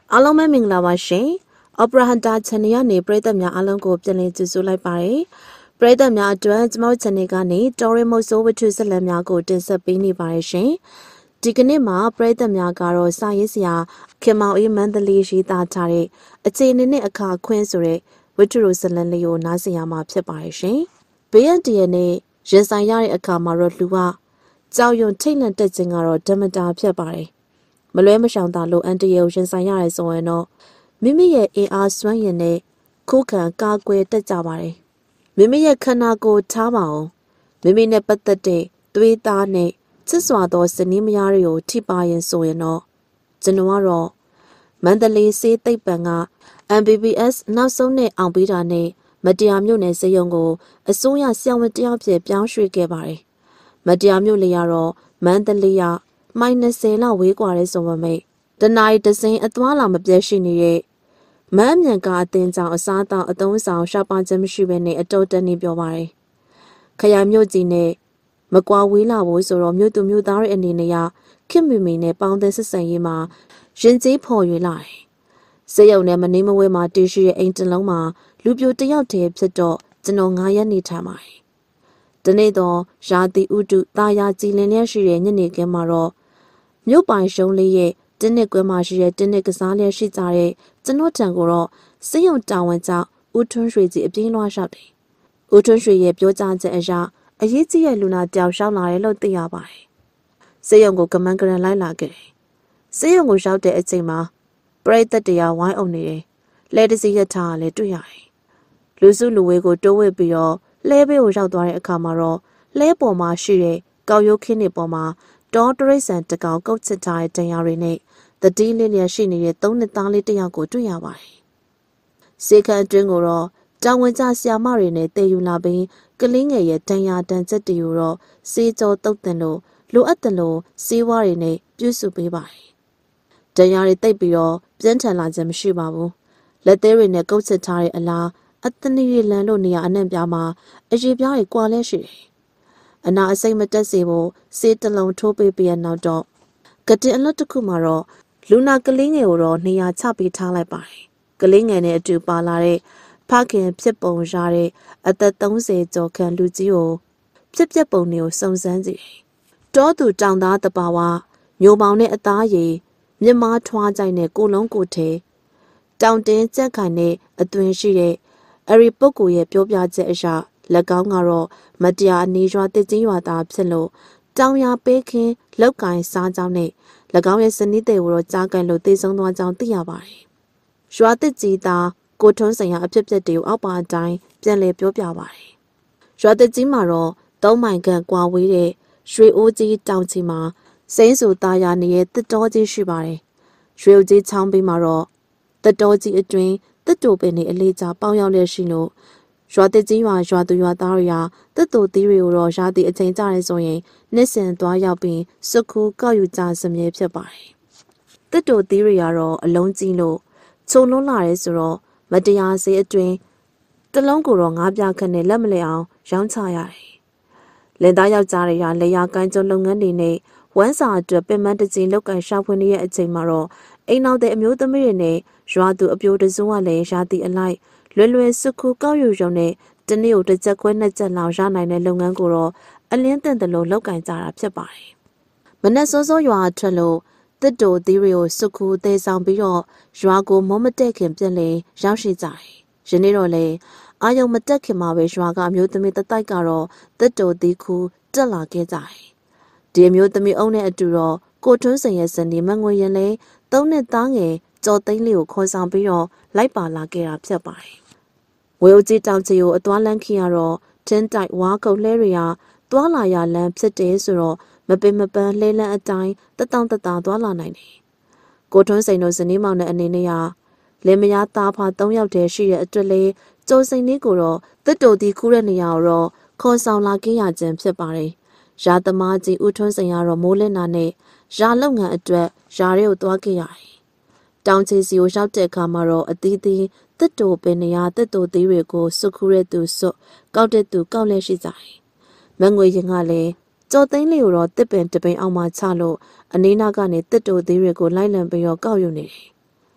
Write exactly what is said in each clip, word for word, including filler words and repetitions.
အားလုံးပဲမင်္ဂလာပါရှင်။ Opera Hunter Channel ကနေပရိသတ်များအားလုံးကိုပြန်လည်ကြိုဆိုလိုက်ပါတယ်။ပရိသတ်များအတွက်ကျွန်တော် Channel ကနေ Story မုတ်ဆိုးဝတ္ထုဆက်လက်များကိုတင်ဆက်ပေးနေပါတယ်ရှင်။ဒီကနေ့မှာပရိသတ်များကတော့စာရေးဆရာခင်မောင်အေးမန္တလေးရေးသားထားတဲ့အခြေအနေနဲ့အခါခွင်းဆိုတဲ့ဝတ္ထုရိုဆက်လက်လေးကိုနားဆင်ရမှာဖြစ်ပါတယ်ရှင်။ဘေးရန်တရနဲ့ရင်ဆိုင်ရတဲ့အခါမှာတော့လူကကြောက်ရွံ့ထိတ်လန့်တက်ခြင်းကတော့ဓမ္မတာဖြစ်ပါတယ်။မလွဲမရှောင်သာလို့အန်တရေကိုရင်ဆိုင်ရတဲ့ဆိုရင်တော့မိမိရဲ့အင်အားစွမ်းရည်နဲ့ခိုးခံကာကွယ်တတ်ကြပါတယ်။မိမိရဲ့ခန္ဓာကိုယ်ထားပါအောင်မိမိနဲ့ပတ်သက်တဲ့သွေးသားနဲ့ချစ်စွာသောဇနီးမယားတွေကိုထိပါရင်ဆိုရင်တော့ကျွန်တော်ကတော့မန္တလေးစေးသိပ္ပံက M B B S နောက်ဆုံးနဲ့အောင်ပေးတာနဲ့မတရားမြို့နယ်စေယုံကိုအစိုးရဆရာဝန်တယောက်ဖြစ်ပြောင်းရွှေ့ခဲ့ပါတယ်။မတရားမြို့လေကတော့မန္တလေးရမိုင်၂၀လောက်ဝေးกว่าတဲ့ဆိုပေမဲ့တနားရီတစ်စင်းအသွားလာမပြတ်ရှိနေတဲ့မမ်းမြန်ကအသင်းကြောင့်အစားအသောက်အသုံးဆောင်ရှာပါခြင်းမရှိဘဲနဲ့အတော်တန်နေပြောပါတယ်။ခရိုင်မြို့ကြီးနဲ့မကွာဝေးလာဖို့ဆိုတော့မြို့သူမြို့သားတွေအနေနဲ့ခင်မီမီနဲ့ပေါင်းတဲ့ဆက်ဆံရေးမှာရင်ကျေးဖော်ရွေလာတယ်။စေယုံနဲ့မနေမဝဲမှာတည်ရှိတဲ့အိမ်တလုံးမှာလူပြိုတယောက်တည်းဖြစ်တော့ကျွန်တော်ငါးရက်နေထိုင်ပါတယ်။ဒီနေ့တော့ရာသီဥတုတာယာကြည်လင်လျက်ရှိတဲ့ညနေခင်းမှာတော့မြို့ပိုင်ရှုံးလေးရဲ့တင်းနစ်ကွဲမှာရှိတဲ့တင်းနစ်ကစားလျက်ရှိကြတဲ့ကျွန်တော်တန်ကိုတော့စေယုံတာဝန်ကြောင့်ဦးထွန်းရွှေကြီးအပြင်းလွှားလျှောက်တယ်။ဦးထွန်းရွှေရဲ့ပြောကြားချက်အရအရေးကြီးတဲ့လူနာတယောက်ရှောက်လာတယ်လို့သိရပါတယ်။စေယုံကိုကမန်းကရန်လိုက်လာခဲ့တယ်။စေယုံကိုရောက်တဲ့အချိန်မှာပရိသတ်တရားဝိုင်းအောင်နေတယ်။လဲတစီရထားလည်းတွေ့ရတယ်။လူစုလူဝေးကိုတိုးဝှက်ပြီးတော့လဲဘေးကိုရောက်သွားတဲ့အခါမှာတော့လဲပေါ်မှာရှိတဲ့ကောက်ရိုးခင်းတွေပေါ်မှာဒေါ်တရိတ်ဆန်တကောင်ကုတ်ချစ်ထားတဲ့တရားတွေနဲ့တတိလေးလျက်ရှိနေတဲ့သုံးနှစ်သားလေးတစ်ယောက်ကိုတွေ့ရပါတယ်။စေခန့်အတွင်းကိုတော့တောင်ဝင်ကြဆရာမတွေနဲ့တည်ယူလာပြီးကလေးငယ်ရဲ့တန်ရာတန်ချက်တွေကိုတော့စေးကြောတုတ်တင်လို့လိုအပ်တယ်လို့စေးဝါးတွေနဲ့ပြုစုပေးပါတယ်။တန်ရာတွေတိတ်ပြီးတော့ပြင်းထန်လာခြင်းမရှိပါဘူး။လက်သေးတွေနဲ့ကုတ်ချစ်ထားတဲ့အလားအသနီးလန်လို့နေရာအနှံ့ပြားမှာအရေပြားတွေကွာလဲရှိတယ်။အနာအစိမ့်မတက်စေဖို့စေးတလုံးထိုးပေးပြီးနောက်တော့ကတင်အလွတ်တစ်ခုမှာတော့လူနာကလေးငယ်ကိုတော့နေရာချပေးထားလိုက်ပါတယ်။ကလေးငယ်နဲ့အတူပါလာတဲ့ဖခင်ဖြစ်ပုံရတဲ့အသက်သုံးဆယ်ကျော်ခန့်လူကြီးကိုဖြစ်ပျက်ပုံတွေကိုစုံစမ်းကြည့်။တောသူတောင်သားတပါဝညိုမောင်နဲ့အသားရည်မြမထွားကြိုက်တဲ့ကိုလုံးကိုထဲတောင်တင်းကြက်ခိုင်နဲ့အသွင်ရှိတဲ့အရီပုတ်ကိုရဲ့ပြောပြချက်အရလက်ကောင်းကတော့မတရားအနေရွာတစ်ချင်းရွာသားဖြစ်လို့တောင်ရပေးခင်းလောက်ကင်စားကြောင်းနဲ့၎င်းရဲ့စနစ်တွေကိုတော့ကြားကန်လို့သိဆုံးသွားကြောင်းသိရပါတယ်။ရွာတစ်ကြီးသားကိုထွန်းဆိုင်ရာအဖြစ်အပျက်တွေကိုအောက်ပါအတိုင်းပြန်လည်ပြောပြပါတယ်။ရွာတစ်ကြီးမှာတော့သုံးမိုင်ခန့်ကွာဝေးတဲ့ရွှေအိုးကြီးတောင်ချီမှာစိမ့်ဆူသားရနေတဲ့တစ်တော်ကြီးရှိပါတယ်။ရွှေအိုးကြီးချောင်းပြီးမှာတော့တစ်တော်ကြီးအတွင်းတစ်တူပင်တွေအလေးချပေါင်းရောက်လက်ရှိလို့ရွာတစ်ကြီးရွာရွာသူရွာသားတွေဟာတစ်တူသီးတွေကိုတော့ရာသီအချိန်ကြရဲဆိုရင်နှစ်စင်သွားရောက်ပြီးစုခုကောက်ယူကြစမြဲဖြစ်ပါတယ်။တစ်တူသီးတွေကတော့အလုံးကြီးလို့ခြုံလွန်းလာရဲဆိုတော့မတရားစေးအတွင်းတလုံးကိုတော့ငါးပြခန့်နဲ့လက်မလဲအောင်ရောင်းချရတယ်။လင်သားယောက်ျားတွေကလေယာကိုင်းကျုံလုပ်ငန်းတွေနဲ့ဝမ်းစာအတွက်ပင်မတကြီးလောက်ကန်ရှာဖွေနေတဲ့အချိန်မှာတော့အိမ်နောက်တဲ့အမျိုးသမီးတွေနဲ့ရွာသူအပြိုတစုကလည်းရာသီအလိုက်လွယ်လွယ်စုခုကောက်ယူရုံနဲ့တနေ့ကိုတစ်ချက်ခွဲနှစ်ချက်လောက်ရနိုင်တဲ့လုပ်ငန်းကိုတော့အလင်းတန်တလို့လောက်ကန်ကြတာဖြစ်ပါတယ်။မနက်စောစောရွာထွက်လို့တစ်တိုသီးတွေကိုစုခုသေးဆောင်ပြီးတော့ရွာကိုမုံမတက်ခင်ပြန်လေရောက်ရှိကြတယ်။ယနေ့တော့လေအာယုံမတက်ခင်မှာပဲရွာကအမျိုးသမီးတတိုက်ကတော့တစ်တိုသီးခုတက်လာခဲ့ကြတယ်။ဒီအမျိုးသမီးအုံနဲ့အတူတော့ကိုထွန်းစင်ရဲ့စနေမငွေရင်လေသုံးနှစ်သားငယ်ကြော်သိန်းလေးကိုခေါ်ဆောင်ပြီးတော့လိုက်ပါလာခဲ့တာဖြစ်ပါတယ်။ဝေဦးကြီးတောင်ချီကိုအသွားလန်းခင်ရတော့တင်းတိုက်ဝါကုတ်လဲတွေကသွားလာရလန်းဖြစ်တယ်ဆိုတော့မပင်မပန်းလဲလန်းအတိုင်းတတောင်တတာသွားလာနိုင်တယ်။ကိုထွန်းစိန်တို့ဇနီးမောင်နဲ့အနေနဲ့ကလင်မယားသားဖာသုံးယောက်တည်းရှိတဲ့အတွက်လေကျိုးစိန်လေးကိုတော့တစ်တူတီခူးတဲ့နေရာကိုတော့ခေါ်ဆောင်လာခဲ့ရခြင်းဖြစ်ပါတယ်။ရာသမားကြီးဦးထွန်းစိန်ကတော့မိုးလင်းတာနဲ့ရာလုပ်ငန်းအတွက်ရာတွေကိုသွားခဲ့ရတယ်။တောင်ချီစီကိုရောက်တဲ့အခါမှာတော့အသီးသီးတစ်တူပင်နေရာတစ်တူသီးတွေကိုစုခူးတဲ့သူစွတ်ကောက်တဲ့သူကောက်လဲရှိကြတယ်။မငွေရင်ကလည်းကြော်သိန်းလေးကိုတော့တစ်ပင်တပင်အောင်မှချလို့အနီးနားကနေတစ်တူသီးတွေကိုလိုက်လံပြီးတော့ကောက်ယူနေတယ်။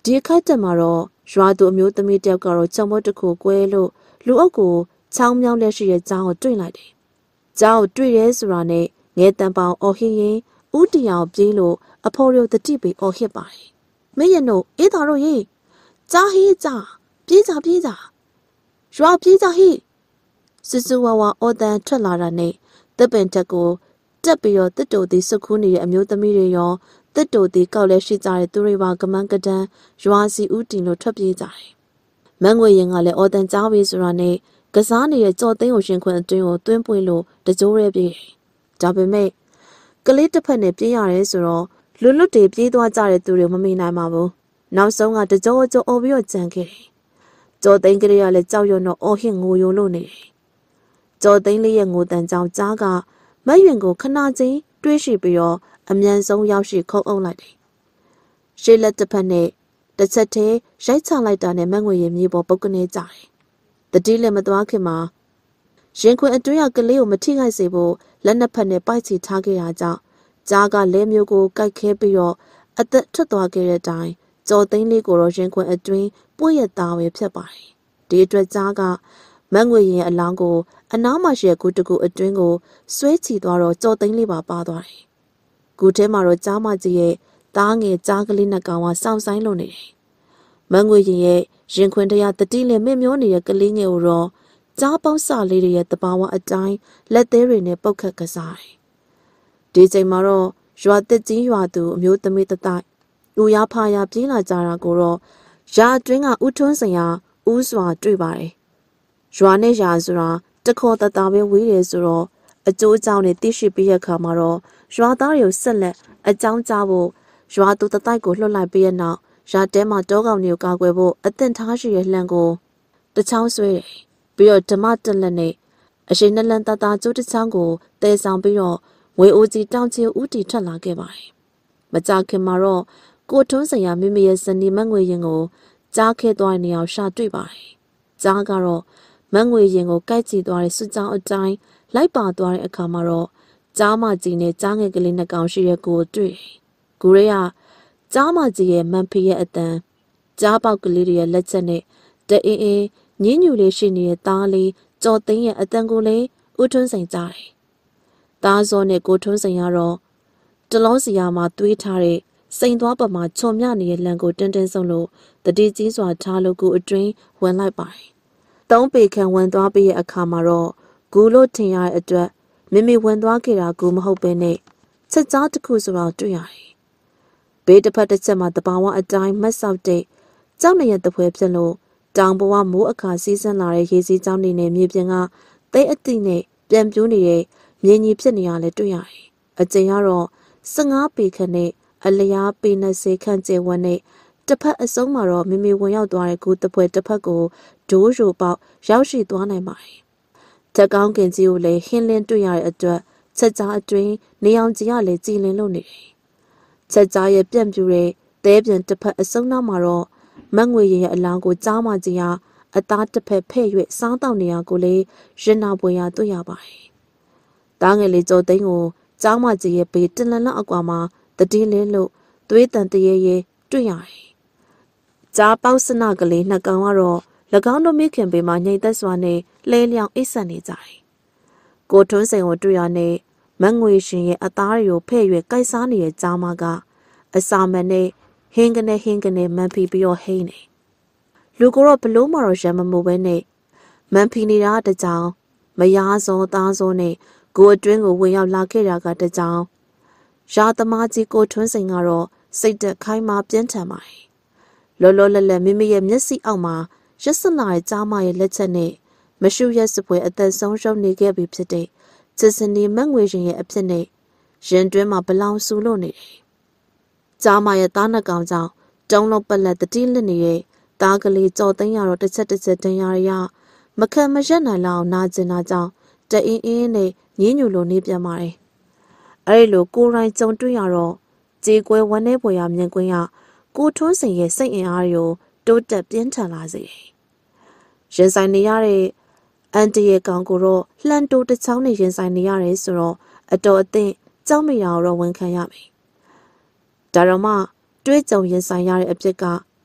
ဒီခိုက်တက်မှာတော့ရွာသူအမျိုးသမီးတယောက်ကတော့ချုံမတစ်ခုကွဲလို့လူအုပ်ကိုချောင်းမြောင်းလက်ရှိရဲ့ကြားကိုတွေ့လိုက်တယ်။ကြားကိုတွေ့ရဲဆိုတာနဲ့ငဲတန်ပေါင်အော်ဟစ်ရင်ဥတီအောင်ပြေးလို့အဖော်ရိုတတိပေအော်ဟစ်ပါတယ်။မင်းရနို့အေးသားတို့ရေကြားဟေးကြားပြေးကြပြေးကြရွာပြေးကြဟေးစူစူဝါဝါအော်တန်ထွက်လာတာနဲ့တပ်ပင်တက်ကိုတက်ပြီးတော့တစ်တူသည်စုခူးနေတဲ့အမျိုးသမီးတွေရောတစ်တူသည်ကောက်လဲရှိကြတဲ့သူတွေပါကမန်းကတန်းရွာစီဦးတင်လို့ထွက်ပြေးကြတယ်။မန်းငွေရင်ကလည်းအော်တန်ကြားပြီးဆိုတာနဲ့ကစားနေတဲ့ကြော်သိန်းကိုရှင်ခွင်အတွင်းကိုတွင်းပွင့်လို့တကြိုးရဲပြေးတယ်။ဒါပေမဲ့ကလေးတစ်ဖက်နဲ့ပြေးရတယ်ဆိုတော့လူလွတ်တွေပြေးသွားကြတဲ့သူတွေမမိနိုင်ပါဘူး။နောက်ဆုံးကတကြောကြောအော်ပြီးတော့ကြံခဲ့တယ်။ကြော်သိန်းကလေးကလည်းကြောက်ရွံ့တော့အော်ဟစ်ငိုယိုလို့နေတယ်။ကြော်သိန်းလေးရဲ့ငိုတန်ကြောင်ကြားကမတ်ရင်ကိုခဏချင်းတွေးရှိပြီးတော့အမြန်ဆုံးရောက်ရှိခုံအုပ်လိုက်တယ်။ရှေ့လက်တစ်ဖက်နဲ့တစ်ချက်တည်းရိုက်ချလိုက်တာနဲ့မငွေရည်မြေပေါ်ပုတ်ကနေကြတယ်။တတိလည်းမသွားခင်မှာရင်ခွင်အတွင်းကကလေးကိုမထိခိုက်စေဖို့လက်နှစ်ဖက်နဲ့ပိုက်ချီထားခဲ့တာကြောင့်ကြားကလဲမျိုးကိုကိုက်ခဲပြီးတော့အသက်ထွက်သွားခဲ့တဲ့အတိုင်းကြော်သိန်းလေးကိုတော့ရင်ခွင်အတွင်းပွေ့ရသားပဲဖြစ်ပါတယ်။ဒီအတွက်ကြားကမငွေရင်အလောင်းကိုအနားမှာရှိတဲ့ကူတကူအတွင်းကိုဆွဲချီသွားတော့ကြော်သိန်းလေးပါပါသွားတယ်။ကူထဲမှာတော့ကြားမကြီးရဲ့သားငယ်ကြားကလေးနှစ်ကောင်ကစောင့်ဆိုင်လို့နေတယ်။မငွေရင်ရဲ့ရင်ခွင်တရားတတိနဲ့မင့်မျောနေတဲ့ကလေးငယ်ကိုတော့ကြားပေါင်းစလေးတွေရဲ့တဘာဝအတိုင်းလက်သေးတွေနဲ့ပုတ်ခတ်ကစားတယ်။ဒီချိန်မှာတော့ရွာတက်ကြီးရွာသူအမျိုးသမီးတတိုက်ဦးရဖာရပြေးလာကြတာကိုတော့ရာအတွင်းကဥထွန်းစင်ရဥစွာတွေ့ပါတယ်။ရွာနဲ့ရာဆိုတာတခေါ်တသားပဲဝေးတယ်ဆိုတော့အကျိုးအကြောင်းနဲ့သိရှိပြီးရခါမှာတော့ရွာသားတွေကိုဆက်လက်အကြောင်းကြားဖို့ရွာသူတတိုက်ကိုလွှတ်လိုက်ပြီးတဲ့နောက်ရာတဲမှာတောကောင်တွေကိုကာကွယ်ဖို့အသင့်ထားရှိတဲ့လှန်ကိုတချောင်းဆွဲတယ်ပြီးတော့ဓမ္မတက်လက်နဲ့အရှိန်နလန်တသားကျိုးတစ်ချောင်းကိုတဲဆောင်ပြီးတော့ဝေအိုကြီးတောင်ချီဦးတီထွက်လာခဲ့ပါတယ်။မကြခင်မှာတော့ကိုထွန်းစရာမိမိရဲ့ဇနီးမငွေရင်ကိုကြားခဲသွားတဲ့နေရာရှာတွေ့ပါတယ်။ကြားကတော့မငွေရင်ကိုကိုက်ချီသွားတဲ့စွကြောင်းအတိုင်းလိုက်ပါသွားတဲ့အခါမှာတော့ကြားမကြီးနဲ့ကြားငယ်ကလေးနှစ်ကောင်ရှိတဲ့ကိုတွေ့တယ်။ကိုရဲကကြားမကြီးရဲ့မန်ဖီရဲ့အတန်ကြားပေါက်ကလေးတွေရဲ့လက်ချက်နဲ့တအင်းအင်းညင်းညူလေးရှိနေတဲ့သားလေးကြော်သိန်းရဲ့အတန်ကိုလည်းဦးထွန်းစိန်ကြားတယ်။သားစောနဲ့ကိုထွန်းစိန်ကတော့တလုံးစီယာမှာသွေးထားတဲ့စိန်သွားပမာချုံမြနေတဲ့လံကိုတင်းတင်းဆုံးလို့တတိကြီးစွာထားလို့ကိုအတွင်းဝင်လိုက်ပါတယ်။သုံးပေခန့်ဝင်သွားပြီးရဲ့အခါမှာတော့ဂူလို့ထင်ရတဲ့အတွက်မိမိဝင်သွားခဲ့တာကူမဟုတ်ပဲနဲ့ချက်ကြားတစ်ခုဆိုတော့တွေ့ရတယ်။ဘေးတစ်ဖက်တစ်ချက်မှာတဘာဝအတိုင်းမတ်ဆောက်တဲ့ကြောက်နေရတဲ့ဖွဲဖြစ်လို့တောင်ဘဝမိုးအခါစီးဆင်းလာတဲ့ရေစီးကြောင်းနေနဲ့မြေပြင်ကသိအတိနဲ့ပြန်ပြိုးနေတဲ့မြေကြီးဖြစ်နေရလဲတွေ့ရတယ်။အကျဉ်းကတော့ဆယ့်ငါးပေခန့်နဲ့အလျားပေနှစ်ဆယ်ခန့်ကျယ်ဝန်းနဲ့တစ်ဖက်အစုံမှာတော့မိမိဝင်ရောက်သွားတဲ့ကူတစ်ဖွဲတစ်ဖက်ကိုဒိုးရိုပေါက်ရောက်ရှိသွားနိုင်ပါတယ်။တက်ကောင်းကင်ကြီးကိုလည်းဟင်းလင်းတွေ့ရတဲ့အတွက်ချက်ကြားအတွင်းနေအောင်ကြီးကလည်းကြည်လင်လို့နေတယ်။ချက်ကြားရဲ့ပြန့်ပြူတဲ့သဲပြန်တစ်ဖက်အစုံနောက်မှာတော့မငွေရရဲ့အလောင်းကိုကြားမကြီးကအသားတစ်ဖက်ဖဲ့၍စားတောက်နေရကိုလေရင်နာပွေရတွေ့ရပါတယ်။တားငယ်လေးကြော်သိန်းကိုကြားမကြီးရဲ့ဘေးတလန်လောက်အကွာမှာတတိလင်းလို့သွေးတန်တရေရေတွေ့ရတယ်။ကြားပေါက်စနကလေးနှစ်ကောင်ကတော့၎င်းတို့မိခင်ဘေးမှာညိတ်သက်စွာနဲ့လဲလျောင်အိတ်ဆက်နေကြတယ်။ကိုထွန်းစိန်ကိုတွေ့ရနဲ့မငွေရှင်ရဲ့အသားတွေကိုဖဲ့၍ကိုက်စားနေတဲ့ကြားမကအစာမနဲ့ဟင်းကနေဟင်းကနေမန်ဖီပြီးတော့ဟိန်းနေလူကတော့ဘလို့မှတော့ရံမမှုပဲနဲ့မန်ဖီနေတာတကြောင်မယားစောသားစောနဲ့ကိုအတွင်းကိုဝင်ရောက်လာခဲ့တာကတကြောင်ရာသမားကြီးကိုထွန်းစိန်ကတော့စိတ်သက်ခိုင်းမှပြင်းထန်ပါတယ်လောလောလတ်လတ်မိမိရဲ့မျက်စိအောက်မှာရက်စလာတဲ့ကြားမရဲ့လက်ချက်နဲ့မရှုရက်စပွဲအသက်ဆုံးရှုံးနေခဲ့ပြီဖြစ်တဲ့ချစ်စနီမငွေရှင်ရဲ့အဖြစ်နဲ့ရင်တွင်းမှာဘလောင်ဆူလို့နေတယ်ကြားမရဲ့သားနှကောင်ကြောင့်တုံးလုံးပလက်တတိလစ်နေတဲ့သားကလေးကြော်သိန်းရတော့တစ်ချက်တစ်ချက်တင်ရရမခံမရက်နိုင်လောက်နာကျင်တာကြောင့်တအင်းအင်းနဲ့ညင်းညူလိုနေပြန်ပါတယ်အဲ့ဒီလိုကိုရိုင်းကြုံတွေ့ရတော့ကြေကွဲဝမ်းနေပွေရမြင်ကွင်းရကိုထွန်းစိန်ရဲ့စိတ်အင်အားကိုတိုးတက်ပြင်းထန်လာစေတယ်ရင်ဆိုင်နေရတဲ့အန်တီရဲ့ကောင်ကိုတော့လှန်တိုးတစ်ချောင်းနဲ့ရင်ဆိုင်နေရတယ်ဆိုတော့အတော်အသင့်ကြောက်မိတာတော့ဝန်ခံရမယ်ဒါတော့မှတွေးကြုံရင်ဆိုင်ရတဲ့အဖြစ်က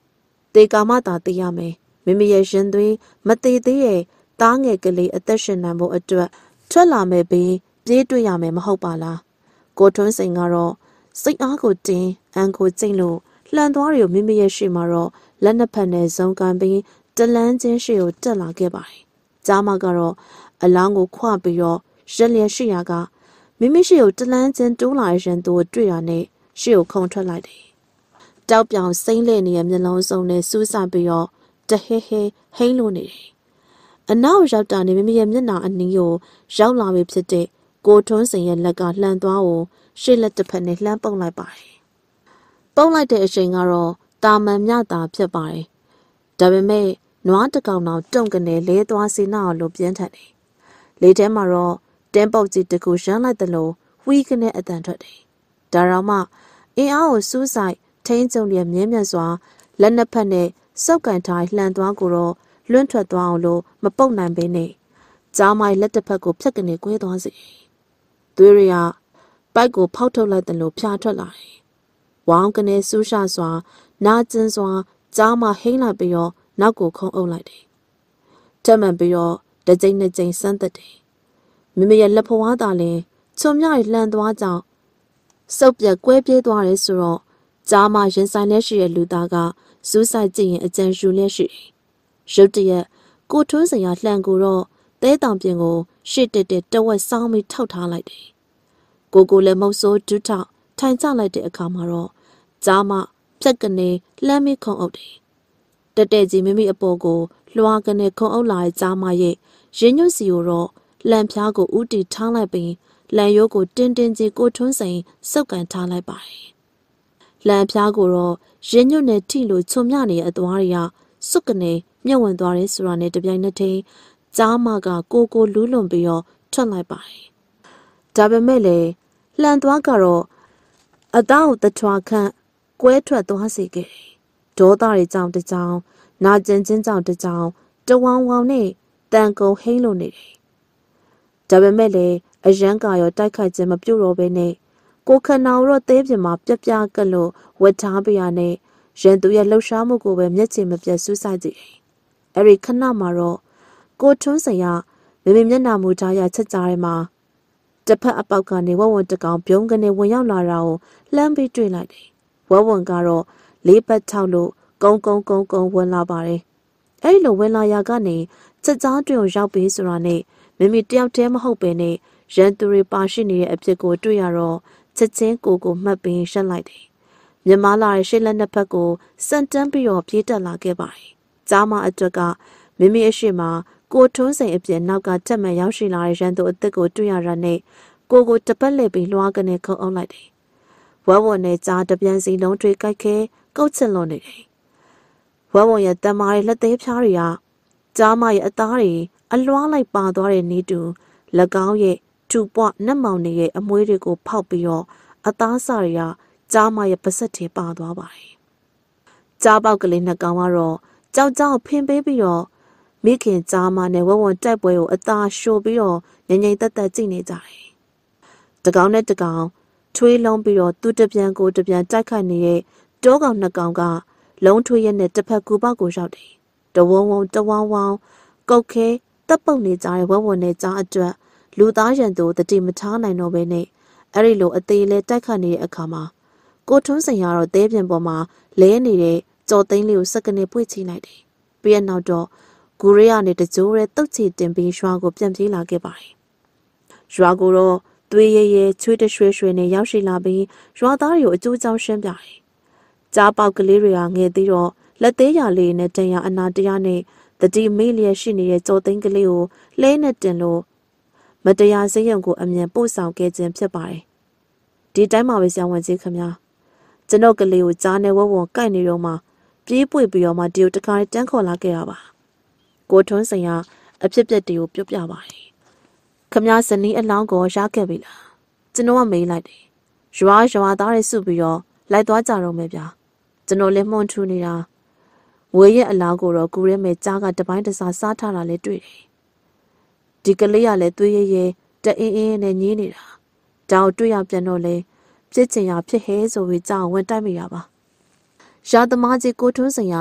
တေကာမတာတေးရမယ်မိမိရဲ့ရှင်သွေးမသေးသေးရဲ့တားငယ်ကလေးအသက်ရှင်နိုင်ဖို့အတွက်ထွက်လာမယ်ပြီးပြေးတွေ့ရမယ်မဟုတ်ပါလားကိုထွန်းစိန်ကတော့စိတ်အားကိုတင်းအန်ကိုကျိတ်လို့လှန်သွားတွေကိုမိမိရဲ့ရှေ့မှာတော့လက်နှစ်ဖက်နဲ့ဇုံကန်ပြီးတလန်းချင်းရှေ့ကိုတက်လာခဲ့ပါတယ်ကြားမကတော့အလောင်းကိုခွပြီးတော့ရက်လျက်ရှိရာကမိမိရှေ့ကိုတလန်းချင်းတိုးလာတဲ့ရန်သူကိုတွေ့ရနဲ့ရှေ့ကိုခုန်ထွက်လိုက်တယ်တောက်ပြောင်စိမ့်လေနေတဲ့မျက်လုံးစုံနဲ့စူးစပြီးတော့တဟဲဟဲဟိန်းလို့နေတယ်အနောက်ရောက်တာနေမိမိရဲ့မျက်နှာအနီးကိုရောက်လာပြီဖြစ်တဲ့ကိုထွန်းစိန်ရဲ့လက်ကလှန်သွားကိုရှေ့လက်တစ်ဖက်နဲ့လှမ်းပုတ်လိုက်ပါတယ်ပုတ်လိုက်တဲ့အချိန်ကတော့တာမန်မြတာဖြစ်ပါတယ်ဒါပေမဲ့နွားတကောင်တော့တုံကနေလဲသွားစီနာအောင်လို့ပြင်းထန်တယ်လေထဲမှာတော့တင်းပုတ်ကြီးတကူရမ်းလိုက်တယ်လို့ဝီးကနေအတန်ထွက်တယ်ဒါတော့မှအင်းအားကိုစူးစိုက်ထိန်းချုပ်လျက်မြင်းမြတ်စွာလက်နှစ်ဖက်နဲ့စောက်ကန်ထားလှန်သွားကိုတော့လွန့်ထွက်သွားအောင်လို့မပုတ်နိုင်ပေနဲ့ကြားမိုင်လက်တစ်ဖက်ကိုဖြတ်ကနေကွဲသွားစေသွေးရပိုက်ကိုဖောက်ထုတ်လိုက်တယ်လို့ဖျားထွက်လာတယ်ဝေါင်းကနေစူးရှစွာနာကျင်စွာကြားမဟိမ့်လိုက်ပြီးတော့နောက်ကိုခုံအုပ်လိုက်တယ်ထပ်မှန်ပြီးတော့တစ်ကြိမ်နှစ်ကြိမ်စမ်းသက်တယ်မိမိရဲ့လက်ဖွားသားလည်းချုံမြရလှန်သွားကြောင်းစုပ်ပြက်ကွဲပြေးသွားတယ်ဆိုတော့ကြားမရင်ဆိုင်လက်ရှိရဲ့လူသားကစူးစိုက်ကြည့်ရင်အကြံယူလက်ရှိတယ်ရုတ်တရက်ကိုထွန်းစရာလှန်ကိုတော့တဲတောင်ပြင်ကိုရှေ့တက်တက်တဝက်ဆောင်းပြီးထောက်ထားလိုက်တယ်ကိုကိုလည်းမုတ်ဆိုးဒူးထောက်ထိုင်ချလိုက်တဲ့အခါမှာတော့ကြားမဖြက်ကနေလှမ်းပြီးခုံအုပ်တယ်တက်တဲ့ကြီးမိမိအပေါ်ကိုလွှာကနေခုံအုပ်လာတဲ့ကြားမရဲ့ရင်းညွတ်စီကိုတော့လန်ဖျားကိုဥတီထားလိုက်ပြီးလန်ရိုးကိုတင်းတင်းကြီးကိုထွန်းစိန်စုပ်ကန်ထားလိုက်ပါတယ်လန်ဖျားကိုတော့ရင်းညွတ်နဲ့ထိလို့ချုံမြနေတဲ့အသွားတွေကစွတ်ကနေမြုပ်ဝင်သွားတယ်ဆိုတာနဲ့တပြိုင်နက်တည်းကြားမကကိုကိုလူးလွန်ပြီးတော့ထွက်လိုက်ပါတယ်ဒါပေမဲ့လေလှန်သွားကတော့အသားကိုတထွားခန့်ကွဲထွက်သွားစေခဲ့တယ်ဒေါသတွေကြောင့်တကြောင်နာကျင်ခြင်းကြောင့်တကြောင်တဝောင်ဝောင်နဲ့တန်ကုန်ဟိမ့်လို့နေတယ်ဒါပေမဲ့လေအရန်ကရောတိုက်ခိုက်ခြင်းမပြုတ်တော့ဘဲနဲ့ကိုခနာတော့သေးပြင်မှာပြပြကလို့ဝတ်ထားပြရနဲ့ရန်သူရဲ့လှုပ်ရှားမှုကိုပဲမျက်ခြေမပြတ်စူးစိုက်ကြည့်တယ်အဲ့ဒီခဏမှာတော့ကိုထွန်းစရာမိမိမျက်နှာမူထားရချက်ကြားထဲမှာတစ်ဖက်အပေါက်ကနေဝဝွန်တကောင်ပြုံးကနေဝင်ရောက်လာတာကိုလှမ်းပြီးတွေ့လိုက်တယ်ဝဝွန်ကတော့လေးပတ်ထောက်လို့ကုန်းကုန်းကုန်းကုန်းဝင်လာပါတယ်အဲ့လိုဝင်လာရာကနေချက်ကြားတွင်ကိုရောက်ပြီးဆိုတာနဲ့မိမိတယောက်တည်းမဟုတ်ပဲနဲ့ရန်သူတွေပါရှိနေတဲ့အဖြစ်ကိုတွေ့ရတော့ချက်ချင်းကိုကိုမှတ်ပြီးရှက်လိုက်တယ်မြမလာရဲ့ရှေ့လက်နှစ်ဖက်ကိုစန့်တန်းပြီးတော့ပြေးတက်လာခဲ့ပါတယ်ကြားမအတွက်ကမိမိအရှိမကိုထွန်းစိန်အပြင်နောက်ကတက်မှန်ရောက်ရှိလာတဲ့ရန်သူအသက်ကိုတွေ့ရတာနဲ့ကိုကိုတပတ်လှည့်ပြီးလွှားကနေခုံအောင်လိုက်တယ်ဝဝွန်နဲ့ကြားတပြန်စီလုံးတွေကြိုက်ခဲကုတ်ချင်လွန်နေတယ်ဝဝွန်ရဲ့တမားရဲ့လက်သေးဖြားတွေကကြားမရဲ့အသားတွေအလွှားလိုက်ပါသွားတဲ့နေတူ၎င်းရဲ့ထူပွားနှက်မောင်နေရဲ့အမွှေးတွေကိုဖောက်ပြီးတော့အသားစတွေကကြားမရဲ့ပါဆက်ထဲပါသွားပါတယ်ကြားပေါက်ကလေးနှစ်ကောင်ကတော့ကြောက်ကြောက်ဖင်ပေးပြီးတော့မိခင်ကြားမနဲ့ဝဝွန်တိုက်ပွဲကိုအသာရှို့ပြီးတော့ငြိမ်ငြိမ်သက်သက်ကြည့်နေကြတယ်တကောင်နဲ့တကောင်ထွေးလုံးပြီးတော့သူ့တပြန်ကိုတပြန်တိုက်ခိုက်နေတဲ့တောကောင်နှစ်ကောင်ကလုံးထွေးရက်နဲ့တစ်ဖက်ကူပေါက်ကိုရောက်တယ်တဝုံဝုံတဝောင်းဝောင်းကုတ်ခဲတပ်ပုတ်နေကြတဲ့ဝဝွန်နဲ့ကြားအတွက်လူသားရန်သူတတိမထားနိုင်တော့ဘဲနဲ့အဲ့ဒီလိုအသေးလေးတိုက်ခတ်နေတဲ့အခါမှာကိုထွန်းစင်ရတော့သေးပြင်ပေါ်မှာလဲနေတဲ့ကြော်သိန်းလေးကိုစက္ကနေပွေ့ချိလိုက်တယ်။ပြီးရနောက်တော့ဂူရီယာနဲ့တကြိုးရဲတုတ်ချီတင်ပြီးရွာကိုပြန်ပြေးလာခဲ့ပါတယ်။ရွာကိုတော့သွေးရဲရဲချွေးတရွှေရွှေနဲ့ရောက်ရှိလာပြီးရွာသားတွေကိုအကျိုးကြောင့်ရှင်းပြတယ်။ကြားပေါက်ကလေးတွေကငဲသေးတော့လက်သေးရလေးနဲ့တန်ရအနာတရားနဲ့တတိမေးလျက်ရှိနေတဲ့ကြော်သိန်းကလေးကိုလဲနဲ့တင်လို့မတရားစိတ်ယုံကိုအမြန်ပို့ဆောင်ခဲ့ခြင်းဖြစ်ပါတယ်။ဒီတိုင်းမှာပဲဆရာဝန်ကြီးခင်ဗျာကျွန်တော်ကလေးကိုကြားနဲ့ဝဝွန်ကိုက်နေတော့မှပြေးပွေပြီးတော့မှဒီကိုတခါတန်းခေါ်လာခဲ့ရပါကိုထွန်းစင်ကအဖြစ်ပြက်တွေကိုပြောပြပါတယ်ခင်ဗျာဇနီးအလောင်းကိုရခဲ့ပြီလားကျွန်တော်ကမေးလိုက်တယ်ရွာရွာသားတွေစုပြီးတော့လိုက်သွားကြတော့မယ်ဗျာကျွန်တော်လည်းမှုန်ထူနေတာဝေရဲ့အလောင်းကိုတော့ကူရဲမဲ့ကြားကတပိုင်းတစားစားထားတာလည်းတွေ့တယ်ဒီကလေးကလည်းသွေးရဲရဲတအင်းအင်းနဲ့ညင်းနေတာဒါကိုတွေ့ရပြန်တော့လေဖြစ်ချင်ရဖြစ်ဟဲဆိုပြီးကြောင်ဝင်တိုက်မိရပါရာသမားကြီးကိုထွန်းစင်ရ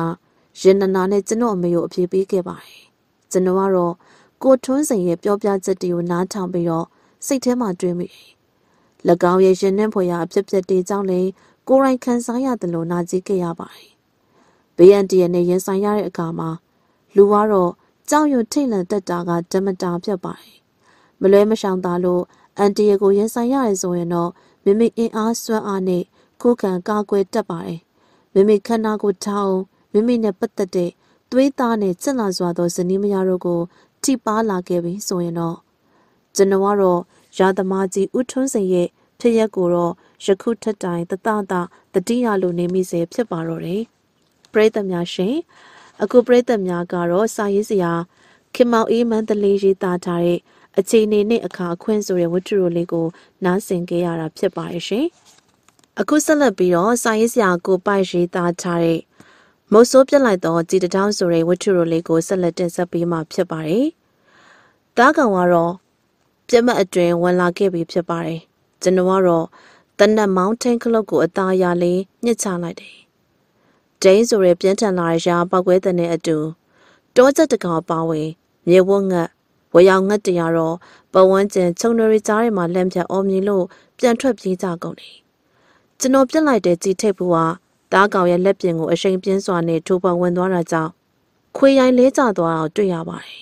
ရင်နနာနဲ့ကျွန်တော်အမေကိုအပြေးပေးခဲ့ပါတယ်ကျွန်တော်ကတော့ကိုထွန်းစိန်ရဲ့ပြောပြချက်တွေကိုနားထောင်ပြီးတော့စိတ်ထဲမှာတွေးမိတယ်၎င်းရဲ့ရင်နှင်းဖွယ်ရာအဖြစ်ဖြစ်တွေကြောင့်လည်းကိုယ်တိုင်ခံစားရတယ်လို့နာကြည့်ခဲ့ရပါတယ်ဘေးအန္တရာယ်နဲ့ရင်ဆိုင်ရတဲ့အခါမှာလူကတော့ကြောက်ရွံ့ထိတ်လန့်တတ်တာကဓမ္မတာဖြစ်ပါတယ်မလွဲမရှောင်သာလို့အန်တီယာကိုရင်ဆိုင်ရတယ်ဆိုရင်တော့မိမိအင်အားစွမ်းအားနဲ့ကိုယ်ခံကာကွယ်တတ်ပါတယ်မိမိခန္ဓာကိုယ်ထောင်းမိမိနဲ့ပတ်သက်တဲ့သွေးသားနဲ့ချက်လာစွာသောဇနီးမယားတို့ကိုထိပါလာခဲ့ပြီဆိုရင်တော့ကျွန်တော်ကတော့ရာသမားကြီးဦးထွန်းစိန်ရဲ့ဖြစ်ရက်ကိုတော့ယခုထက်တိုင်တတတာတတိယလိုနေမိစေဖြစ်ပါတော့တယ်ပရိသတ်များရှင်အခုပရိသတ်များကတော့စာရေးစရာခင်မောင်အေးမန္တလေးရေးသားထားတဲ့အခြေအနေနဲ့အခါအခွင့်ဆိုတဲ့ဝတ္ထုလေးကိုနားဆင်ခဲ့ရတာဖြစ်ပါရဲ့ရှင်အခုဆက်လက်ပြီးတော့စာရေးစရာကိုပိုက်ရေးသားထားတဲ့မုတ်ဆိုးပြက်လိုက်တော့ကြည်တောင်းဆိုတဲ့ဝတ္ထုလေးကိုဆက်လက်တင်ဆက်ပေးမှာဖြစ်ပါတယ်တားကောင်ကတော့ပြက်မအတွင်ဝင်လာခဲ့ပြီဖြစ်ပါတယ်ကျွန်တော်ကတော့တနက်မောင်းထိန်ခလုတ်ကိုအသားရလေးညှစ်ချလိုက်တယ်ဒိန်းဆိုရဲပြင်းထန်လာတဲ့ရာပောက်ကွဲတဲ့နဲ့အတူတောချက်တကောင်ပါဝင်မြေဝတ်ငတ်ဝေယောင်ငတ်တရားတော့ပဝန်းကျင်ချုံနရီကြားထဲမှာလမ်းဖြတ်အော်မြင်လို့ပြန်ထွက်ပြေးကြကုန်တယ်ကျွန်တော်ပြစ်လိုက်တဲ့ကြည်ထိပ်ဘူးဟာတားကောင်ရဲ့လက်ပြင်ကိုအရှိန်ပြင်းစွာနဲ့ထိုးပေါက်ဝင်သွားတာကြောင့်ခွေရိုင်းလေးကျသွားတာတွေ့ရပါတယ်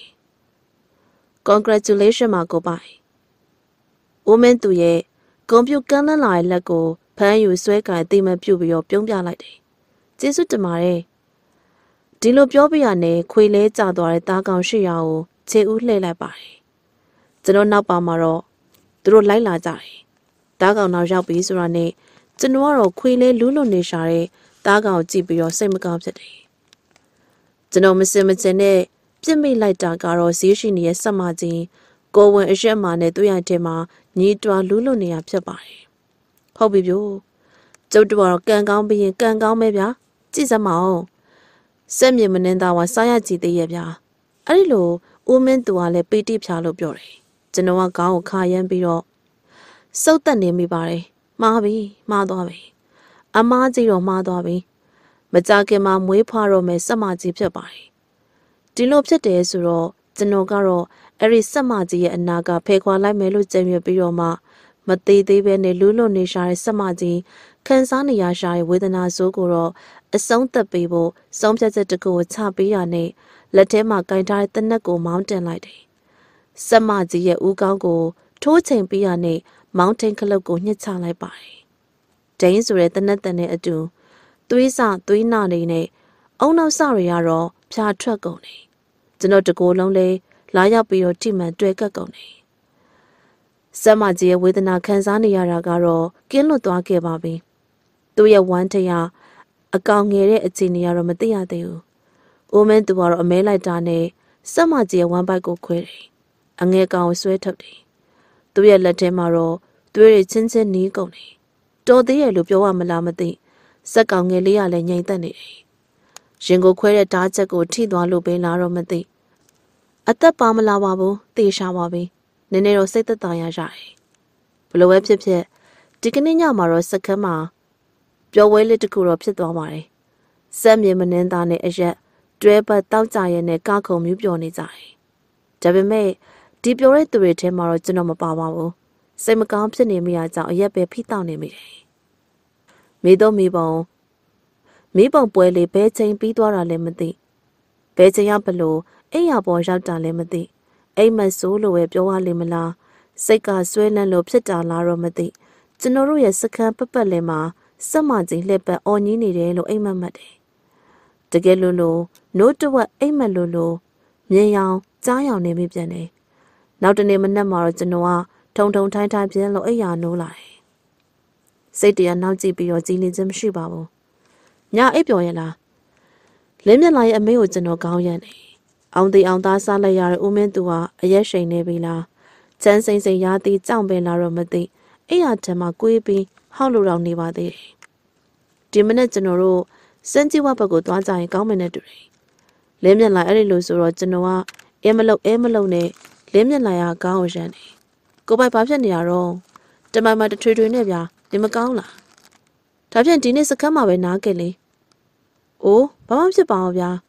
Congratulations မှာကိုပိုင်ဦးမင်းသူရဲ့ကွန်ပျူတာကန်းလန်းလာတဲ့လက်ကိုဖမ်းယူဆွဲကင်တိမပြုတ်ပြီးတော့ပြုံးပြလိုက်တယ်ကျေးဇူးတင်ပါတယ်ဒီလိုပြောပြရနဲ့ခွေလဲကျသွားတဲ့တားကောင်ရှိရာကိုခြေဦးလှည့်လိုက်ပါတယ်ကျွန်တော်နောက်ပါမှာတော့သူတို့လိုက်လာကြတယ်တားကောင်နောက်ရောက်ပြီးဆိုတာနဲ့ကျွန်တော်ကတော့ခွေလဲလူးလွန်နေရှာတဲ့တားကောင်ကြည့်ပြီးတော့စိတ်မကောင်းဖြစ်တယ်ကျွန်တော်မစင်မစင်နဲ့ပြစ်မိလိုက်တာကတော့ဈေးရှိနေတဲ့ဆက်မကြီးကိုဝင်အရက်မာနဲ့တွေ့ရတဲ့မှာညီတွာလူးလွန်နေရဖြစ်ပါတယ်ဟုတ်ပြီပြို့ကျုပ်တို့ကတော့ကံကောင်းပြီးရင်ကံကောင်းပဲဗျာကြည့်စမ်းမအောင်စက်မြင့်မနှင်းသားကစားရကြည့်သေးရဲ့ဗျာအဲ့ဒီလိုဦးမင်းသူကလည်းပေတိဖြာလို့ပြောတယ်ကျွန်တော်ကခေါင်းကိုခါရမ်းပြီးတော့စုတ်တက်နေမိပါတယ်မှားပြီမှားသွားပြီအမားကြီးတော့မှားသွားပြီမကြခင်မှာမွေးဖွားတော့မယ်စက်မကြီးဖြစ်ပါတယ်ဒီလိုဖြစ်တယ်ဆိုတော့ကျွန်တော်ကတော့အဲ့ဒီစက်မကြီးရဲ့အနာကဖယ်ခွာလိုက်မယ်လို့ကြံရွယ်ပြီးတော့မှမသေးသေးပဲနဲ့လူးလွန်နေရှာတဲ့စက်မကြီးခံစားနေရရှာတဲ့ဝေဒနာဆိုးကိုတော့အဆုံးသက်ပေးဖို့ဆုံးဖြတ်ချက်တစ်ခုကိုချပေးရနဲ့လက်ထဲမှာကင်ထားတဲ့တနက်ကိုမောင်းတင်လိုက်တယ်စက်မကြီးရဲ့ဦးခေါင်းကိုထိုးချိန်ပေးရနဲ့မောင်းထိန်ခလုတ်ကိုညှစ်ချလိုက်ပါတယ်ဒိန်းဆိုတဲ့တနက်တန်နဲ့အတူသွေးစသွေးနာနေနဲ့အုံနောက်စတွေကတော့ဖြာထွက်ကုန်တယ်ကျွန်တော်တကိုယ်လုံးလေးလာရောက်ပြီးတော့ထိမှန်တွေ့ကပ်ကုန်တယ်စက်မကြီးရဲ့ဝေဒနာခံစားနေရတာကတော့ကင်းလွတ်သွားခဲ့ပါပြီသူ့ရဲ့ဝမ်းထရအကောင်ငယ်တဲ့အခြေအနေကတော့မသိရသေးဘူးအိုမင်းသူကတော့အမဲလိုက်တာနဲ့စက်မကြီးရဲ့ဝမ်းပိုက်ကိုခွဲတယ်အငဲကောင်ကိုဆွဲထုတ်တယ်သူ့ရဲ့လက်ထဲမှာတော့သွေးတွေချင်းချင်းနီးကုန်တယ်တော်သေးရဲ့လို့ပြောရမလားမသိစက်ကောင်ငယ်လေးကလည်းငြိမ်သက်နေတယ်ရင်ကိုခွဲတဲ့ဓာတ်ချက်ကိုထိသွားလို့ပဲလားတော့မသိအသက်ပါမလာပါဘူးတေရှာပါပြီနည်းနည်းတော့စိတ်သက်သာရရတယ်ဘလို့ပဲဖြစ်ဖြစ်ဒီကနေ့ညမှာတော့စက္ကန့်မှာပျော်ဝဲလေးတစ်ခုတော့ဖြစ်သွားပါတယ်စက်မြေမနှင်းသားနဲ့အရက်တွဲပတ်တောက်ကြရဲနဲ့ကားခုံမျိုးပျော်နေကြတယ်ဒါပေမဲ့ဒီပျော်တဲ့သူတွေထဲမှာတော့ကျွန်တော်မပါပါဘူးစိတ်မကောင်းဖြစ်နေမိတာကြောင့်အရက်ပဲဖိတောက်နေမိတယ်မိတော့မိပုံမိပုံပွဲလေးဘဲချိန်ပြီးသွားတာလည်းမသိဘဲချိန်ရဘလို့အိမ်ရပေါ်ရောက်တာလည်းမသိအိမ်မဆိုးလို့ပဲပြောရလိမ့်မလားစိတ်ကဆွဲလန်းလို့ဖြစ်တာလားတော့မသိကျွန်တော်တို့ရဲ့စခန်းပပတ်လေးမှာစက်မကြီးလှက်ပတ်အော်ကြီးနေတယ်လို့အိမ်မက်မှတ်တယ်တကယ်လို့လို့နိုးတဝက်အိမ်မက်လို့လို့မြင်ရောင်ကြားရောင်နေမိပြန်တယ်နောက်တနေ့မနက်မှာတော့ကျွန်တော်ကထုံထုံထိုင်းထိုင်းပြန်လို့အိမ်ရနိုးလာတယ်စိတ်တရားနောက်ကြည့်ပြီးတော့ကြည်လင်ခြင်းမရှိပါဘူးညာအိပ်ပျော်ရလားလင်းမြလာရဲ့အမေကိုကျွန်တော်ကောင်းရမ်းတယ်အောင်တီအောင်သားစားလိုက်ရတဲ့ဦးမင်းသူဟာအရက်ရှိန်နေပြီလားချမ်းစိမ့်စိမ့်ရာသီကြောင်ပင်လာတော့မသိအိယာထံမှာကွေးပြီးဟောက်လို့တော့နေပါသေးတယ်ဒီမနေ့ကျွန်တော်တို့စန်းကြီးဝဘက်ကိုသွားကြရင်ကောင်းမယ်နဲ့တူတယ်လင်းမြလာအဲ့ဒီလိုဆိုတော့ကျွန်တော်ကအဲမလုံအဲမလုံနဲ့လင်းမြလာရကောင်းအောင်ရမ်းတယ်ကိုပိုက်ဘာဖြစ်နေရတော့တမိုင်မှာတထွေထွေနဲ့ဗျာဒီမကောင်းလားဒါဖြင့်ဒီနေ့စခန်းမှာပဲနားခဲ့လေအိုးဘာမှဖြစ်ပါအောင်ဗျာ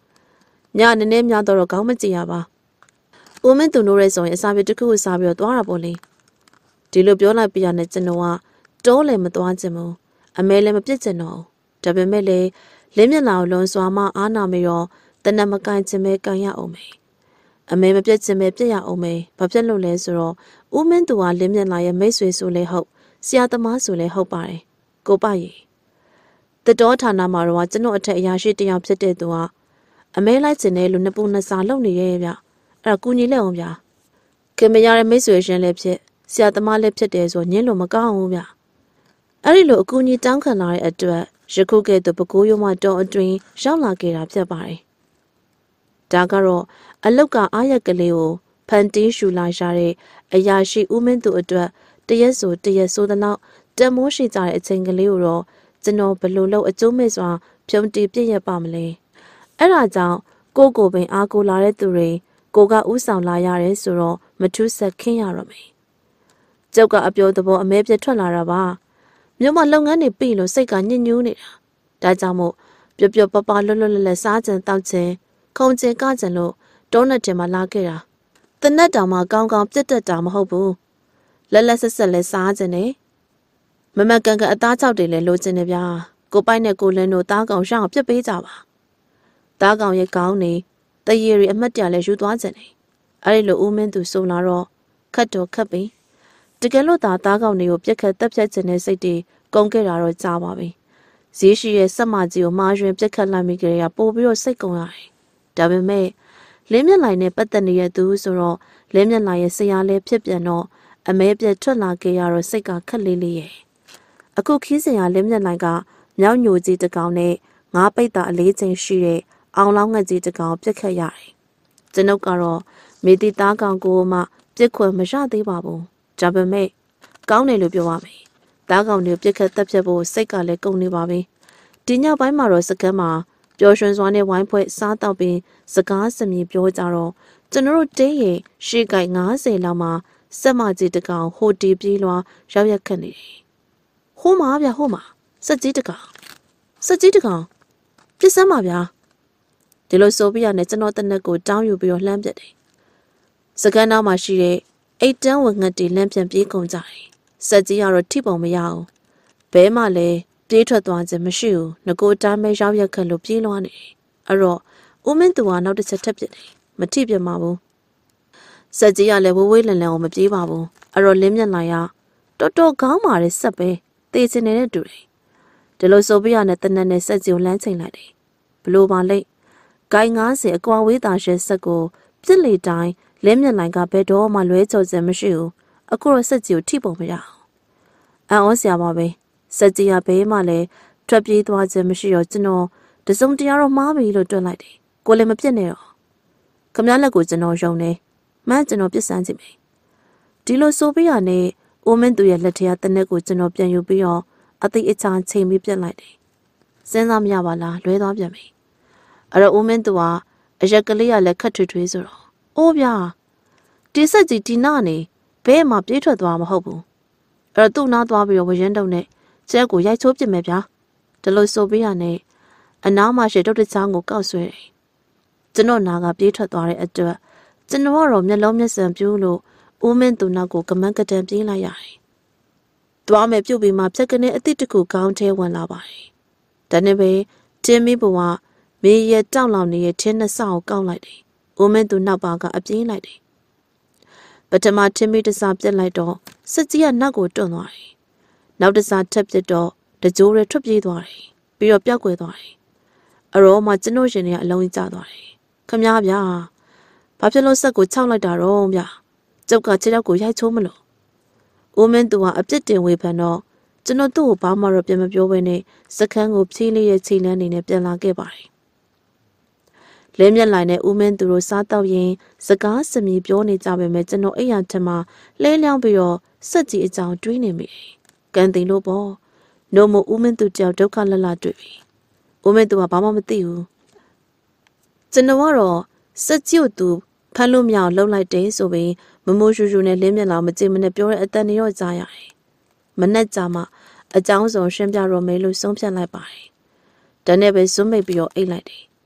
ညာနည်းနည်းများတော့ကောင်းမကြည့်ရပါ။ဦးမင်းသူနိုးရဲဆိုရင်အစာပြေတစ်ခုကိုစားပြီးတော့သွားတာပေါ့လေ။ဒီလိုပြောလိုက်ပြရတဲ့ကျွန်တော်ကတောလည်းမသွားချင်ဘူး။အမဲလည်းမပြစ်ချင်တော့ဘူး။ဒါပေမဲ့လေလင်းမျက်နှာကိုလွန်စွာမှအားနာမေရောတနက်မကန်ချင်ပဲကန်ရအောင်မေ။အမဲမပြစ်ချင်ပဲပြစ်ရအောင်မေ။ဘာဖြစ်လို့လဲဆိုတော့ဦးမင်းသူကလင်းမျက်နှာရဲ့မိတ်ဆွေဆိုလေဟုတ်ဆရာသမားဆိုလေဟုတ်ပါတယ်။ကိုပရီတတော်ဌာနမှာတော့ကျွန်တော်အထက်အရာရှိတယောက်ဖြစ်တဲ့သူကအမဲလိုက်ချင်တဲ့လူနှစ်ပူနှစ်စာလုပ်နေရဲ့ဗျ။အဲ့ဒါကူညီလက်အောင်ဗျာ။ခင်မရတဲ့မိတ်ဆွေရှင်လည်းဖြစ်ဆရာသမားလည်းဖြစ်တယ်ဆိုညင်းလို့မကောင်းဘူးဗျ။အဲ့ဒီလိုအကူအညီတောင်းခံလာတဲ့အတွက်ယခုကဲ့သို့ပကိုးရုံးမှတောအတွင်းရောက်လာခဲ့တာဖြစ်ပါတယ်။ဒါကတော့အလုတ်ကအားရက်ကလေးကိုဖန်တီးရှူလာရတဲ့အရာရှိဦးမင်းသူအတွက်တရက်ဆိုတရက်ဆိုတဲ့နောက်တမိုးရှိကြတဲ့အချိန်ကလေးကိုတော့ကျွန်တော်ဘလို့လို့အကျိုးမဲ့စွာဖြုံတီပြည့်ရပါမလဲ။အဲ့ဒါကြောင့်ကိုကိုပင်အားကိုလာတဲ့သူတွေကိုကဥဆောင်လာရတယ်ဆိုတော့မထူးဆက်ခင်းရတော့မယ်။ကျုပ်ကအပြောသဘောအမဲပြထွက်လာတာပါ။မြို့မှာလုပ်ငန်းတွေပြီလို့စိတ်ကညစ်ညူးနေတာ။ဒါကြောင့်မို့ပျော်ပျော်ပပလွတ်လွတ်လပ်လပ်စားကြံတောက်ချင်ခုံကျင်ကကြံလို့တောနဲ့တင်မှာလာခဲ့တာ။တနက်တောင်မှကောင်းကောင်းပြတ်တက်တာမဟုတ်ဘူး။လက်လက်ဆက်ဆက်လဲစားကြတယ်။မမကန်ကန်အသားချောက်တွေလည်းလိုချင်တယ်ဗျာ။ကိုပိုက်နဲ့ကိုလင်းတို့သားကောင်ရှောင်းပြစ်ပေးကြပါ။သားကောင်ရဲ့ကောင်းနေတရေရီအမှတ်တရလဲယူသွားကြတယ်။အဲ့ဒီလိုဦးမင်းသူစုံလာတော့ခတ်တော့ခတ်ပြီ။တကယ်လို့သားသားကောင်တွေကိုပြက်ခတ်တက်ဖြတ်ခြင်းနဲ့စိတ်တွေကုန်းခဲ့တာတော့ကြားပါပြီ။ဈေးရှိရဲ့ဆက်မကြီးကိုမာရွင်ပြက်ခတ်လိုက်မိကြရပို့ပြီးတော့စိတ်ကုန်းရတယ်။ဒါပေမဲ့လင်းမြက်လိုင်နဲ့ပတ်သက်နေတဲ့သူဆိုတော့လင်းမြက်လိုင်ရဲ့ဆရာလေးဖြစ်ပြန်တော့အမဲပြက်ထွက်လာခဲ့ရတော့စိတ်ကခက်လေးလေးရဲ့အခုခီးစင်ရလင်းမြက်လိုင်ကမြောက်ညိုကြီးတကောင်နဲ့ငါးပိတ်တာအလေးချိန်ရှိတဲ့အောင်လောင်းငှက်ကြီးတကောင်ပြက်ခတ်ရတယ်ကျွန်ုပ်ကတော့မေတီသားကောင်ကိုမှပြက်ခွက်မရသေးပါဘူးဒါပေမဲ့ကောင်းတယ်လို့ပြောပါမယ်သားကောင်တွေပြက်ခတ်တက်ဖြတ်ဖို့စိတ်ကလည်းကုန်နေပါပြီဒီညပိုင်းမှာတော့စကမ်းမှာပျော်ရွှင်စွာနဲ့ဝိုင်းဖွဲ့စားတော့ပြီးစကားစမြည်ပြောကြတော့ကျွန်တော်တို့တင်းရင်ရှေ့ကိုက်၅၀လောက်မှာစက်မကြီးတကောင်ဟိုတီပြေးလွားရောက်ရက်ခတ်နေတယ်ဟိုးမှာဗျဟိုးမှာစက်ကြီးတကောင်စက်ကြီးတကောင်ပြစ်စမ်းပါဗျာဒီလိုဆိုပြီးရနဲ့ကျွန်တော်တနက်ကိုတောင်းယူပြီးတော့လှမ်းပြတယ်စကန်းနောက်မှာရှိတဲ့အိတ်တန်းဝင်ငတ်တီလမ်းပြန်ပြေးကုန်ကြတယ်စက်ကြီးကတော့ထိပုံမရအောင်ဘဲမှလည်းပြေးထွက်သွားခြင်းမရှိဘူးငကိုတိုင်းမဲရောက်ရက်ခက်လို့ပြေးလွှားနေတယ်အဲ့တော့ဦးမင်းသူကနောက်တစ်ချက်ထပ်ပြစ်တယ်မထိပြမှာဘူးစက်ကြီးကလည်းဝဝေးလန်လန်ကိုမပြေးပါဘူးအဲ့တော့လင်းမျက်နှာရတော်တော်ကောင်းပါတယ်ဆက်ပဲသေချင်နေတဲ့တူတယ်ဒီလိုဆိုပြရနဲ့တနက်နဲ့စက်ကြီးကိုလမ်းချိန်လိုက်တယ်ဘလို့ပါလိမ့်ဂိုင်း၅၀အကွာဝေးတာရှဲဆက်ကိုပြစ်လေတိုင်းလင်းမျက်နှာကဘယ်တော့မှလွဲချော်စင်မရှိဘူးအခုတော့စက်ကြီးကိုထိပုံမရအောင်အံ့ဩစရာပါပဲစက်ကြီးကဘေးမှလည်းထွက်ပြေးသွားခြင်းမရှိတော့ကျွန်တော်တစုံတရာတော့မှားပြီလို့တွက်လိုက်တယ်ကိုလည်းမပြစ်နဲ့တော့ခမည်းလက်ကိုကျွန်တော်ယုံနေမှန်းကျွန်တော်ပြစ်စမ်းကြည့်မယ်ဒီလိုဆိုပြရနဲ့အိုမင်းသူရဲ့လက်ထက်တနက်ကိုကျွန်တော်ပြန်ယူပြီးတော့အသိအချာချိန်ပြီးပြစ်လိုက်တယ်စဉ်းစားမရပါလားလွဲသွားပြန်ပြီအဲ့တော့အိုမင်းသူကအရက်ကလေးကလည်းခတ်ထွေးထွေးဆိုတော့အိုးဗျာဒီဆက်ကြီးဒီနာနေဘဲမှာပြေးထွက်သွားမှာမဟုတ်ဘူးအဲ့တော့သူ့နားသွားပြီးတော့ဝရင်တုံနဲ့ကျဲကိုရိုက်ချိုးပြစ်မယ်ဗျာဒီလိုဆိုပြရနဲ့အနားမှာရှိတုတ်တချောင်းကိုကောက်ဆွဲတယ်ကျွန်တော်နာကပြေးထွက်သွားတဲ့အတွက်ကျွန်တော်ကတော့မျက်လုံးမျက်စံပြူးလို့ဦးမင်းသူနောက်ကိုကမန်းကတန်ပြေးလိုက်ရတယ်။သွားမယ်ပြုတ်ပြီးမှဖြက်ကနေအစ်စ်တကူကောင်းထဲဝင်လာပါတယ်။ဒါနဲ့ပဲတင်းမီးဘဝမေးရတောက်လောင်နေတဲ့ထင်းနှစ်ဆောက်ကိုကောက်လိုက်တယ်။ဦးမင်းသူနောက်ပါကအပြေးလိုက်တယ်။ပထမတင်းမီးတစားပြက်လိုက်တော့စက်ကြီးကနောက်ကိုတွန့်သွားတယ်။နောက်တစားထပ်ပြက်တော့တကြိုးရထွက်ပြေးသွားတယ်။ပြီးတော့ပျောက်ကွယ်သွားတယ်။အရောမှကျွန်တော်ရှင်တွေကအလုံးကြီးကျသွားတယ်။ခမည်းဗျာဘာဖြစ်လို့ဆက်ကိုခြောက်လိုက်တာတော့ဗျာကျုပ်ကခြေထောက်ကိုရိုက်ချိုးမလို့ဦးမင်းသူကအပြစ်တင်ဝေဖန်တော့ကျွန်တော်သူ့ကိုဘာမှတော့ပြန်မပြောဘဲနဲ့စခန်းကိုဖြီးလေးရဲ့ခြေလန်းနေနဲ့ပြန်လာခဲ့ပါတယ်လဲမျက်လိုက်နဲ့ဦးမင်းသူတို့စားတော့ရင်စကားစမြည်ပြောနေကြပေမဲ့ကျွန်တော်အိမ်ရထမလဲလျောင်းပြီးတော့စက်ကြီးအကြောင်းတွေးနေမိတယ်ကန်တင်လို့ပေါ့နို့မို့ဦးမင်းသူတယောက်ဒုက္ခလလတွေ့ပြီဦးမင်းသူကဘာမှမသိဘူးကျွန်တော်ကတော့စက်ကြီးကိုသူဖမ်းလို့မရအောင်လှုပ်လိုက်တယ်ဆိုပြီးမမိုးရှူရှူနဲ့လင်းမျက်လောက်မကြည့်မနဲ့ပြောတဲ့အတန်တွေတော့ကြားရတယ်။မနဲ့ကြမှာအကြောင်းစုံရှင်းပြတော့မယ်လို့ဆုံးဖြတ်လိုက်ပါတယ်။ဒါနဲ့ပဲဇွတ်မိတ်ပြီးတော့အိတ်လိုက်တယ်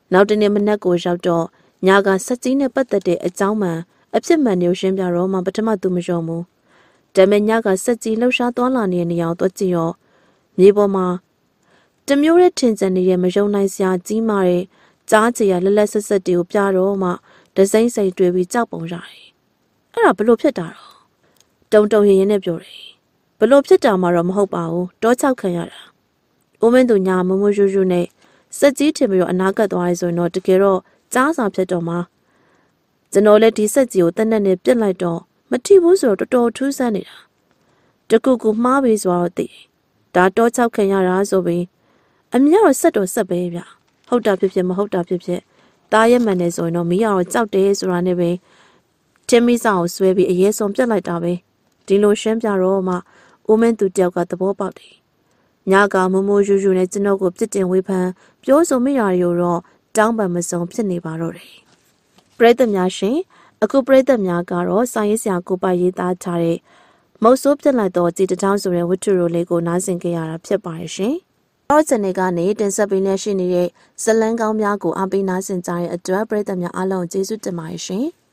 နောက်တနေ့မနက်ကိုရောက်တော့ညာကစက်ကြီးနဲ့ပတ်သက်တဲ့အကြောင်းမှန်အဖြစ်မှန်ကိုရှင်းပြတော့မှပထမသူမယုံဘူးဒါပေမဲ့ညကစက်ကြီးလှုပ်ရှားသွားလာနေတဲ့နေရာကိုသွားကြည့်ရောမြေပေါ်မှာတမျိုးရဲ့ထင်ကြံနေတဲ့မယုံနိုင်စရာကြီးမားတဲ့ကြားချေရလက်လက်ဆက်ဆက်တွေကိုပြတော့မှဒစိမ့်စိမ့်တွေ့ပြီးကြောက်ပုံရတယ်အဲ့ဒါဘလို့ဖြစ်တာတော့တုံတုံရရင်နဲ့ပြောတယ်ဘလို့ဖြစ်တာမှတော့မဟုတ်ပါဘူးတောချောက်ခံရတာဦးမင်းသူညာမမရူရူနဲ့စက်ကြီးထင်ပြီးတော့အနာကတ်သွားရဲဆိုရင်တော့တကယ်တော့ကြားစာဖြစ်တော့မှကျွန်တော်လည်းဒီစက်ကြီးကိုတက်နဲ့နဲ့ပြစ်လိုက်တော့မထိဘူးဆိုတော့တော်တော်ထူးဆန်းနေတာတကူကူမှားပြီးဆိုတော့သိဒါတောချောက်ခံရတာဆိုပြီးအမြတော့ဆက်တော့ဆက်ပဲဗျဟုတ်တာဖြစ်ဖြစ်မဟုတ်တာဖြစ်ဖြစ်တားရဲ့မှန်နေဆိုရင်တော့မီးရတော့ကြောက်တယ်ဆိုတာနဲ့ပဲချင်းမီဆောင်ကိုဆွဲပြီးအရေးဆုံးပြတ်လိုက်တာပဲဒီလိုရှင်းပြတော့မှဦးမင်းသူတယောက်ကသဘောပေါက်တယ်ညကမမိုးယူယူနဲ့ကျွန်တော်ကိုပြစ်တင်ဝေဖန်ပြောဆိုမိတာတွေကိုတော့တောင်းပန်မစုံဖြစ်နေပါတော့တယ်ပရိသတ်များရှင်အခုပရိသတ်များကတော့စာရေးဆရာကိုပိုင်ရေးသားထားတဲ့မုတ်ဆိုးပြစ်လိုက်တော့ကြည်တောင်းဆိုတဲ့ဝတ္ထုရိုလေးကိုနားဆင်ကြရတာဖြစ်ပါတယ်ရှင်တော့ချန်နယ်ကနေတင်ဆက်ပေးနေရှိနေတဲ့ဇလန်းကောင်းများကိုအားပေးနားဆင်ကြတဲ့အတွက်ပရိသတ်များအားလုံးကျေးဇူးတင်ပါတယ်ရှင်